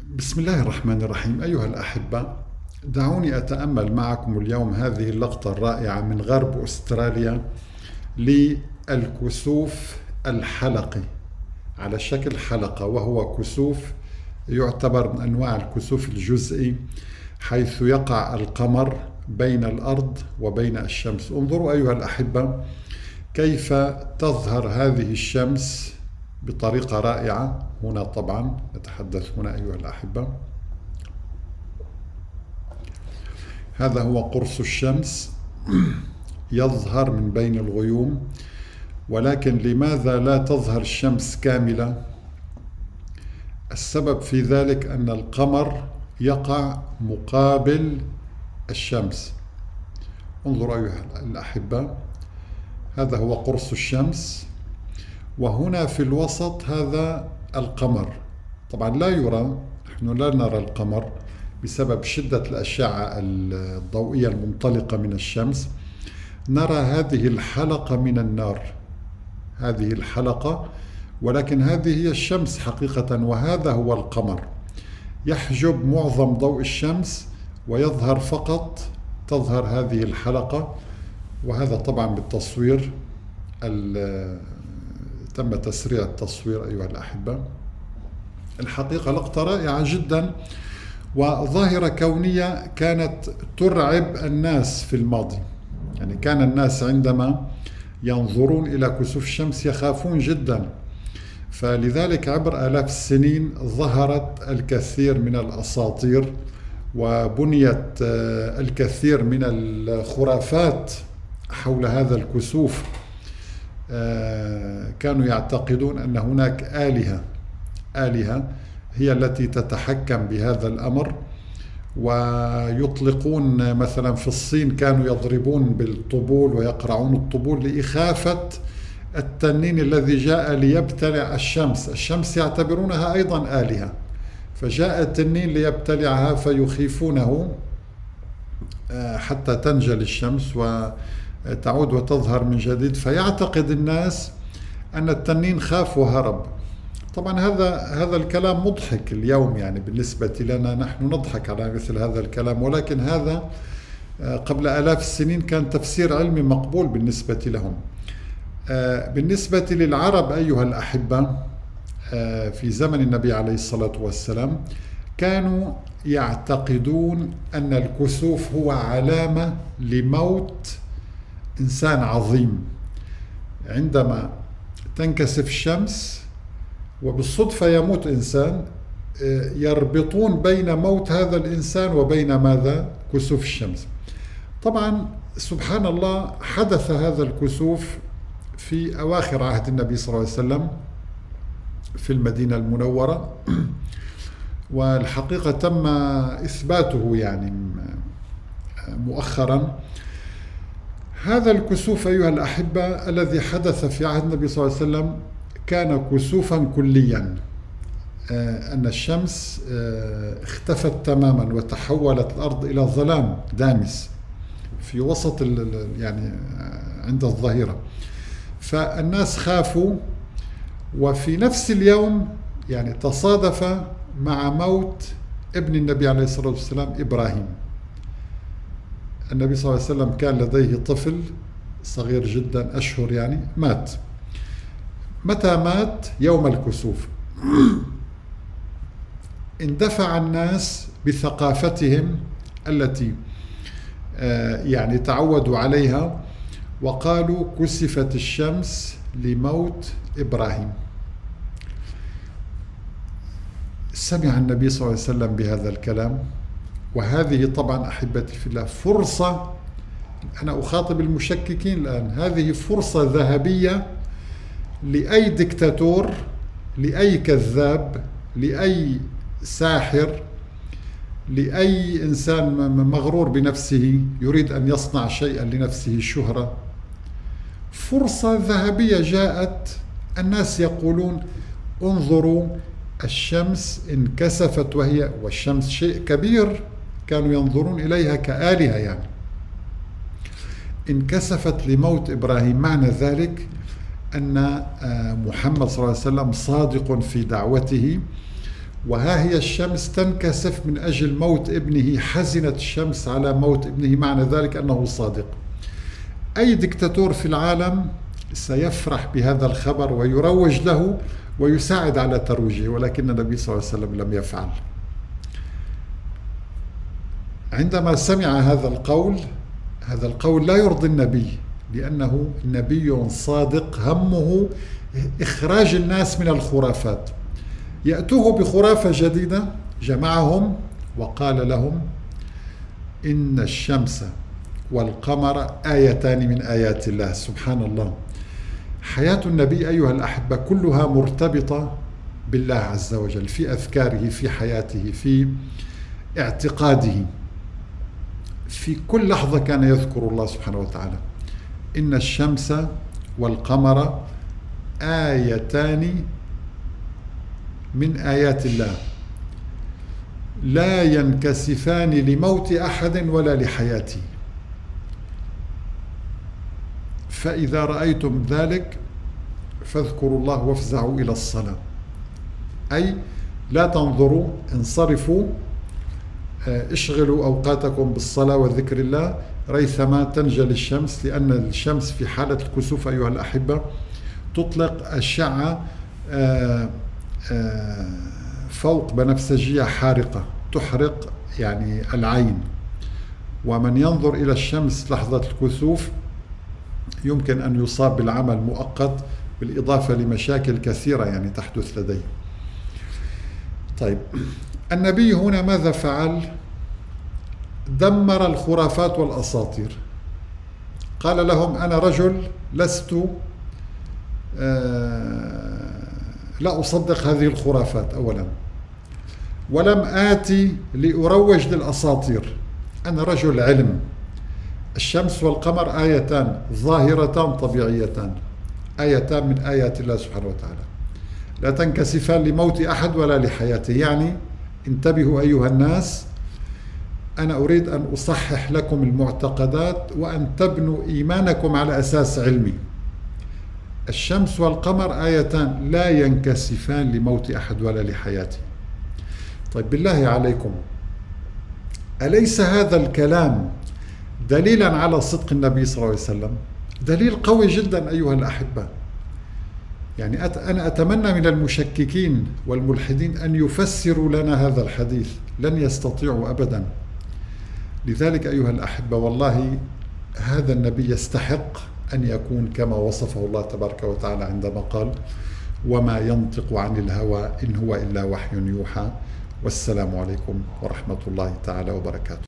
بسم الله الرحمن الرحيم. أيها الأحبة، دعوني أتأمل معكم اليوم هذه اللقطة الرائعة من غرب أستراليا للكسوف الحلقي على شكل حلقة، وهو كسوف يعتبر من أنواع الكسوف الجزئي، حيث يقع القمر بين الأرض وبين الشمس. انظروا أيها الأحبة كيف تظهر هذه الشمس بطريقة رائعة. هنا طبعا نتحدث هنا أيها الأحبة، هذا هو قرص الشمس يظهر من بين الغيوم. ولكن لماذا لا تظهر الشمس كاملة؟ السبب في ذلك أن القمر يقع مقابل الشمس. انظروا أيها الأحبة، هذا هو قرص الشمس، وهنا في الوسط هذا القمر. طبعا لا يرى، نحن لا نرى القمر بسبب شدة الأشعة الضوئية المنطلقة من الشمس. نرى هذه الحلقة من النار، هذه الحلقة، ولكن هذه هي الشمس حقيقة، وهذا هو القمر يحجب معظم ضوء الشمس ويظهر فقط، تظهر هذه الحلقة. وهذا طبعا بالتصوير، تم تسريع التصوير أيها الأحبة. الحقيقة لقطة رائعة جدا، وظاهرة كونية كانت ترعب الناس في الماضي. يعني كان الناس عندما ينظرون إلى كسوف الشمس يخافون جدا، فلذلك عبر آلاف السنين ظهرت الكثير من الأساطير وبنيت الكثير من الخرافات حول هذا الكسوف. كانوا يعتقدون أن هناك آلهة هي التي تتحكم بهذا الأمر، ويطلقون مثلا في الصين كانوا يضربون بالطبول ويقرعون الطبول لإخافة التنين الذي جاء ليبتلع الشمس يعتبرونها أيضا آلهة، فجاء التنين ليبتلعها فيخيفونه حتى تنجلي الشمس وتعود وتظهر من جديد، فيعتقد الناس أن التنين خاف وهرب. طبعا هذا الكلام مضحك اليوم، يعني بالنسبة لنا نحن نضحك على مثل هذا الكلام، ولكن هذا قبل آلاف السنين كان تفسير علمي مقبول بالنسبة لهم. بالنسبة للعرب أيها الأحبة، في زمن النبي عليه الصلاة والسلام كانوا يعتقدون أن الكسوف هو علامة لموت إنسان عظيم. عندما تنكسف الشمس وبالصدفة يموت إنسان، يربطون بين موت هذا الإنسان وبين ماذا؟ كسوف الشمس. طبعا سبحان الله حدث هذا الكسوف في أواخر عهد النبي صلى الله عليه وسلم في المدينة المنورة، والحقيقة تم إثباته يعني مؤخرا. هذا الكسوف أيها الأحبة الذي حدث في عهد النبي صلى الله عليه وسلم كان كسوفا كليا، أن الشمس اختفت تماما وتحولت الأرض إلى ظلام دامس في وسط يعني عند الظهيرة، فالناس خافوا. وفي نفس اليوم يعني تصادف مع موت ابن النبي عليه الصلاة والسلام إبراهيم. النبي صلى الله عليه وسلم كان لديه طفل صغير جدا، أشهر يعني، مات. متى مات؟ يوم الكسوف. اندفع الناس بثقافتهم التي يعني تعودوا عليها، وقالوا كسفت الشمس لموت إبراهيم. سمع النبي صلى الله عليه وسلم بهذا الكلام، وهذه طبعا أحبتي في الله فرصة، أنا أخاطب المشككين الآن، هذه فرصة ذهبية لأي دكتاتور، لأي كذاب، لأي ساحر، لأي إنسان مغرور بنفسه يريد أن يصنع شيئا لنفسه شهرة. فرصة ذهبية جاءت، الناس يقولون انظروا الشمس انكسفت، والشمس شيء كبير كانوا ينظرون إليها كآلهة، يعني انكسفت لموت إبراهيم. معنى ذلك أن محمد صلى الله عليه وسلم صادق في دعوته، وها هي الشمس تنكسف من أجل موت ابنه، حزنت الشمس على موت ابنه، معنى ذلك أنه صادق. أي دكتاتور في العالم سيفرح بهذا الخبر ويروج له ويساعد على ترويجه، ولكن النبي صلى الله عليه وسلم لم يفعل. عندما سمع هذا القول لا يرضي النبي، لأنه نبي صادق همه إخراج الناس من الخرافات. يأتوه بخرافة جديدة، جمعهم وقال لهم إن الشمس والقمر آيتان من آيات الله. سبحان الله، حياة النبي أيها الأحبة كلها مرتبطة بالله عز وجل، في أذكاره، في حياته، في اعتقاده، في كل لحظة كان يذكر الله سبحانه وتعالى. إن الشمس والقمر آيتان من آيات الله لا ينكسفان لموت أحد ولا لحياته، فإذا رأيتم ذلك فاذكروا الله وافزعوا إلى الصلاة. أي لا تنظروا، انصرفوا، اشغلوا أوقاتكم بالصلاة وذكر الله ريثما تنجلي الشمس، لأن الشمس في حالة الكسوف أيها الأحبة تطلق أشعة فوق بنفسجية حارقة تحرق يعني العين، ومن ينظر إلى الشمس لحظة الكسوف يمكن أن يصاب بالعمى المؤقت، بالإضافة لمشاكل كثيرة يعني تحدث لديه. طيب، النبي هنا ماذا فعل؟ دمر الخرافات والأساطير. قال لهم أنا رجل لست لا أصدق هذه الخرافات أولا، ولم آتي لأروج للأساطير، أنا رجل علم. الشمس والقمر آيتان ظاهرتان طبيعيتان، آيتان من آيات الله سبحانه وتعالى، لا تنكسفان لموت أحد ولا لحياته. يعني انتبهوا أيها الناس، أنا أريد أن أصحح لكم المعتقدات وأن تبنوا إيمانكم على أساس علمي. الشمس والقمر آيتان لا ينكسفان لموت أحد ولا لحياته. طيب بالله عليكم، أليس هذا الكلام دليلا على صدق النبي صلى الله عليه وسلم؟ دليل قوي جدا أيها الأحبة. يعني أنا أتمنى من المشككين والملحدين أن يفسروا لنا هذا الحديث، لن يستطيعوا أبدا. لذلك أيها الأحبة والله هذا النبي يستحق أن يكون كما وصفه الله تبارك وتعالى عندما قال وما ينطق عن الهوى إن هو إلا وحي يوحى. والسلام عليكم ورحمة الله تعالى وبركاته.